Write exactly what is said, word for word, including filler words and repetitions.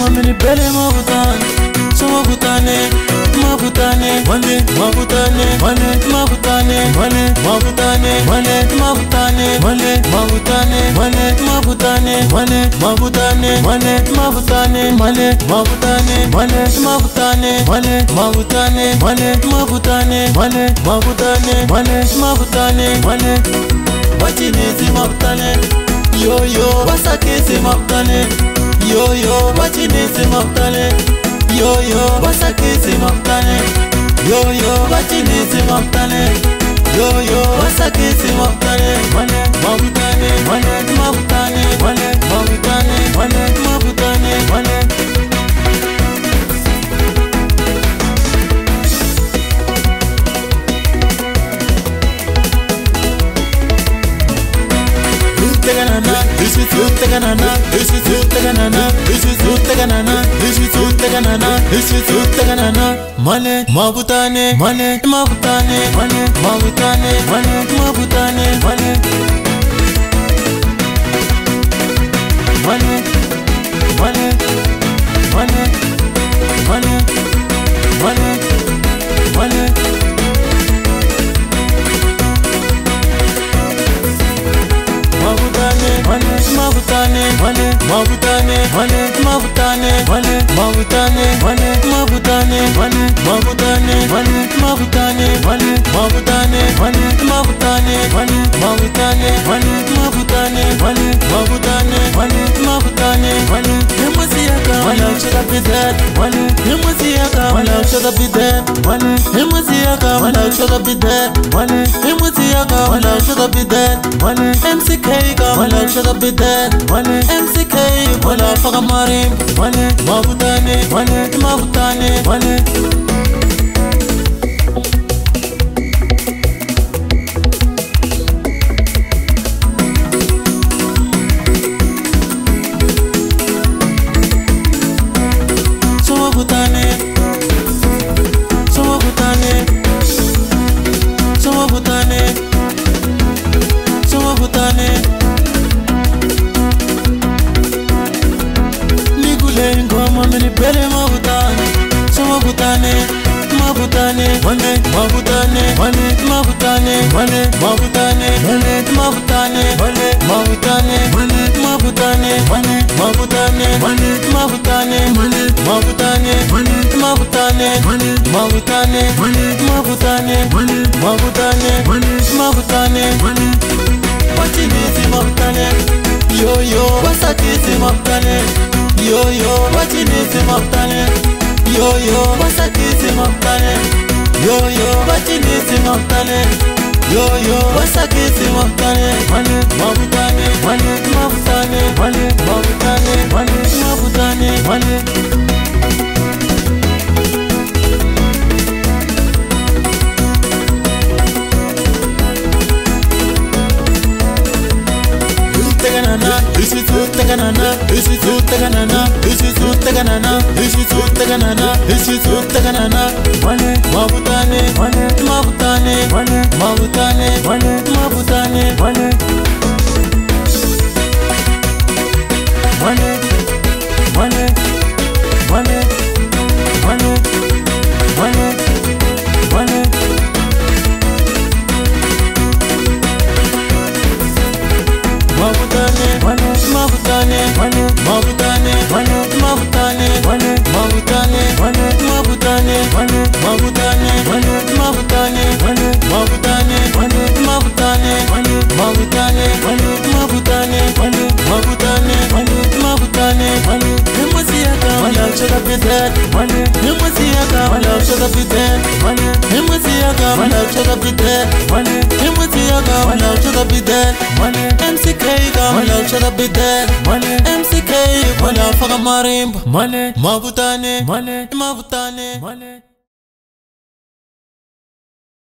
mini bele mavutane, so mavutane, mavutane, mane, mavutane, mane, mavutane, mane, mavutane, mane, mavutane, mane, mavutane, mane, mavutane, mane, mavutane, mane, mavutane, mane, mavutane, mane, mavutane, mane, mavutane, mane, mavutane, mane, mavutane, mane, mavutane, mane, wachinezi mavutane, yo yo, wasakezi mavutane, yo yo, wachinezi mavutane, yo yo, wasakezi mavutane, yo yo, wachinezi mavutane, yo yo, wasakezi mavutane, mane, mavutane, mane, mavutane, mane, mavutane, mane, mavutane, mane. This is food taganana, this is food taganana, this is food taganana, this is food taganana, this is food taganana. Mane, mavutane, mane, mavutane, mane, mavutane, mane, mavutane, mane, mane, mane, mane, mane, mane, mane. Mavutane, mane, mavutane, mane, mavutane, mane, mavutane, mane, mavutane, mane, mavutane, mane, mavutane, mane, mavutane, mane, mavutane, mane, mavutane, mane, mavutane, mane, mavutane, mane, mavutane, mane. Himasiaka, wala should be dead, mane. Himasiaka, wala should be dead, mane. Himasiaka, wala should be dead, mane. Himasiaka, wala should be dead, mane. M C K, wala should be dead, mane. M C K, wala faga marim, mane. Mavutane, mane, mavutane, mane. Mini bele mavutane, so mavutane, mavutane, mane, mavutane, mane, mavutane, mane, mavutane, mane, mavutane, mane, mavutane, mane, mavutane, mane, mavutane, mane, mavutane, mane, mavutane, mane, mavutane, mane, mavutane, mane, mavutane, mane, mavutane, mane, mavutane, mane. Wachinezi mavutane, yo yo, wasakezi mavutane, yo yo, wachinezi mavutane, yo yo, wasakezi mavutane, yo yo, wachinezi mavutane, yo yo, wasakezi mavutane, mane, mavutane, mane, mavutane, mane, mavutane, mane, mavutane, mane. This is food taganana, this is food taganana, this is food taganana, this is food taganana, this is food taganana. Mane, mavutane, mane, mavutane, mane, mavutane, mane, mavutane, mane, mane, mane, mane, mane, mane, mane. Mavutane, mane, mavutane, mane, mavutane, mane, mavutane, mane, mavutane, mane, mavutane, mane, mavutane, mane, mavutane, mane, mavutane, mane, mavutane, mane, mavutane, mane, mavutane, mane, mavutane, mane, mavutane, mane. Himasiaka, wala should be dead, mane. Himasiaka, wala should be dead, mane. Himasiaka, wala should be dead, mane. Himasiaka, wala should be dead, mane. M C K, wala should be dead, mane. M C K, wala faga marimba, mane. Mavutane, mane, mavutane, mane.